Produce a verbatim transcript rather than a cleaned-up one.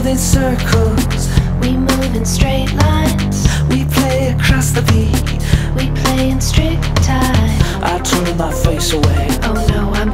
move in circles, We move in straight lines, we play across the beat. we play in strict time. I turn my face away, Oh no, I'm